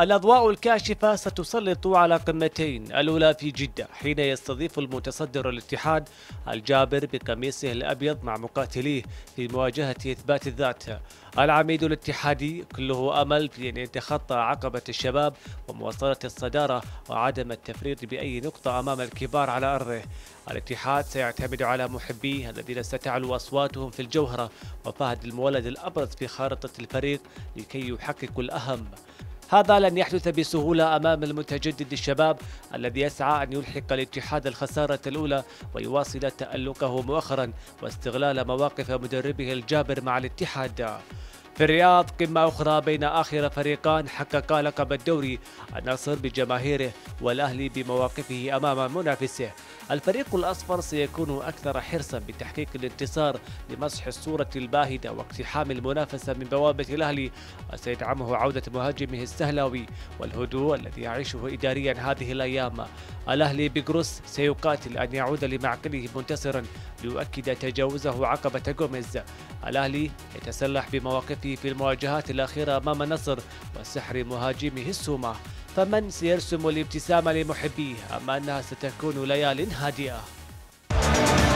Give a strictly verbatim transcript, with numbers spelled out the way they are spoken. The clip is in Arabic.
الأضواء الكاشفة ستسلط على قمتين، الأولى في جدة حين يستضيف المتصدر الاتحاد الجابر بقميصه الأبيض مع مقاتليه في مواجهة إثبات الذات. العميد الاتحادي كله أمل في أن يتخطى عقبة الشباب ومواصلة الصدارة وعدم التفريط بأي نقطة أمام الكبار على أرضه. الاتحاد سيعتمد على محبيه الذين ستعلو أصواتهم في الجوهرة وفهد المولد الأبرز في خارطة الفريق لكي يحققوا الأهم. هذا لن يحدث بسهولة أمام المتجدد الشباب الذي يسعى أن يلحق الاتحاد الخسارة الأولى ويواصل تألقه مؤخرا واستغلال مواقف مدربه الجابر مع الاتحاد. في الرياض قمة أخرى بين آخر فريقان حققا لقب الدوري، النصر بجماهيره والأهلي بمواقفه أمام منافسه. الفريق الأصفر سيكون أكثر حرصا بتحقيق الانتصار لمسح الصورة الباهتة واقتحام المنافسة من بوابة الأهلي، وسيدعمه عودة مهاجمه السهلاوي والهدوء الذي يعيشه إداريا هذه الأيام. الأهلي بقروس سيقاتل أن يعود لمعقله منتصرا ليؤكد تجاوزه عقبة غوميز. الأهلي يتسلح بمواقفه في المواجهات الأخيرة أمام النصر وسحر مهاجمه السومة. فمن سيرسم الابتسامة لمحبيه أم أنها ستكون ليال هادئة؟